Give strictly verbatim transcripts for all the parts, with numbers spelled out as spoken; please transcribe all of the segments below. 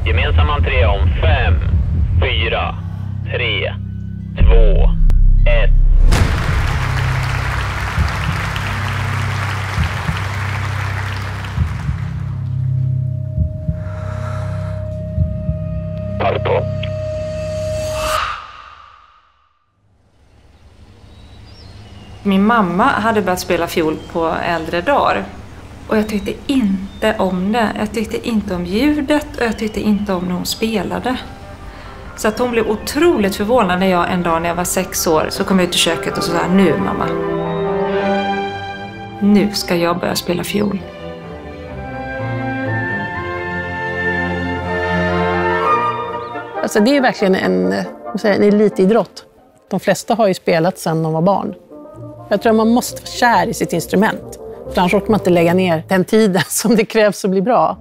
Gemensam entré om fem, fyra, tre, två, ett. Pass på. Min mamma hade börjat spela fiol på äldre dagar. Och jag tyckte inte om det. Jag tyckte inte om ljudet och jag tyckte inte om när hon spelade. Så att hon blev otroligt förvånad när jag en dag när jag var sex år så kom jag ut i köket och så sa, nu mamma. Nu ska jag börja spela fiol. Alltså det är verkligen en, en elitidrott. De flesta har ju spelat sedan de var barn. Jag tror att man måste vara kär i sitt instrument. För annars orkar man inte lägga ner den tiden som det krävs att bli bra.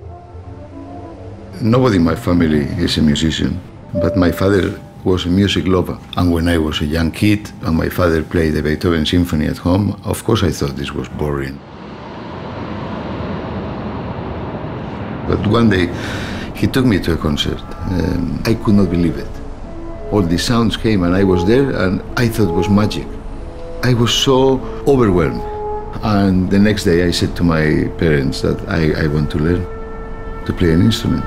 Nobody in my family is a musician, but my father was a music lover. And when I was a young kid and my father played the Beethoven Symphony at home, of course I thought this was boring. But one day he took me to a concert. Um, I could not believe it. All these sounds came and I was there and I thought it was magic. I was so overwhelmed. And the next day I said to my parents that I, I want to learn to play an instrument.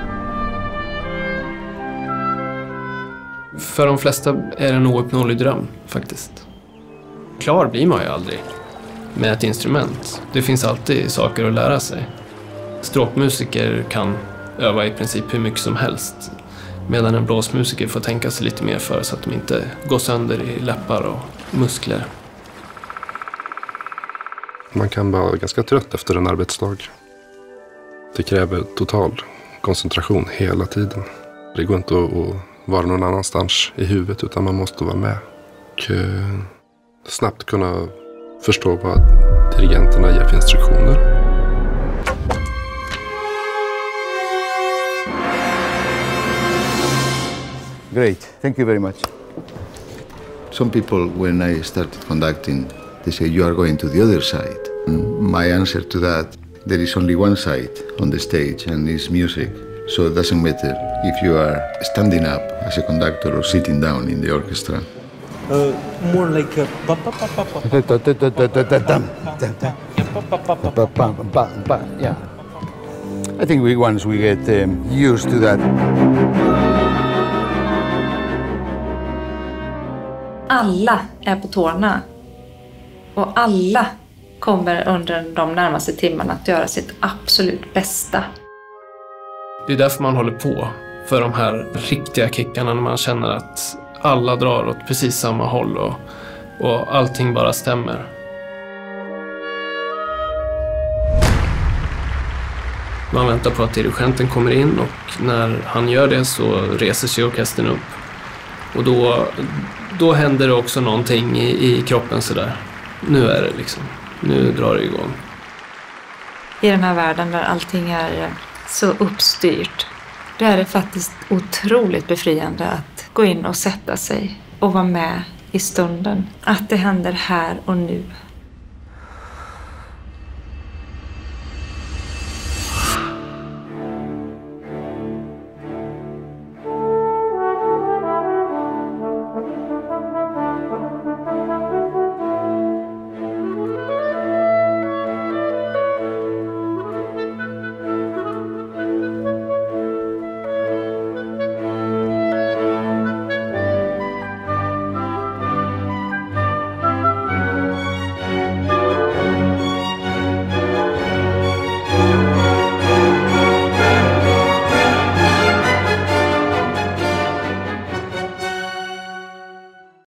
För de flesta är det en ouppnåelig dröm, faktiskt. Klar blir man ju aldrig med ett instrument. Det finns alltid saker att lära sig. Stråkmusiker kan öva i princip hur mycket som helst. Medan en blåsmusiker får tänka sig lite mer för så att de inte går sönder i läppar och muskler. Man kan vara ganska trött efter en arbetsdag. Det kräver total koncentration hela tiden. Det går inte att vara någon annanstans i huvudet utan man måste vara med. Och snabbt kunna förstå vad dirigenterna ger för instruktioner. Great, thank you very much. Some people, when I started conducting, they say, you are going to the other side. And my answer to that, there is only one side on the stage, and it's music. So it doesn't matter if you are standing up as a conductor or sitting down in the orchestra. Uh, more like a... Yeah. I think we once we get um, used to that. Alla är på tårna. Och alla kommer under de närmaste timmarna att göra sitt absolut bästa. Det är därför man håller på. För de här riktiga kickarna när man känner att alla drar åt precis samma håll och, och allting bara stämmer. Man väntar på att dirigenten kommer in och när han gör det så reser sig orkestern upp. Och då, då händer det också någonting i, i kroppen sådär. Nu är det liksom, nu drar det igång. I den här världen där allting är så uppstyrt, då är det faktiskt otroligt befriande att gå in och sätta sig och vara med i stunden. Att det händer här och nu.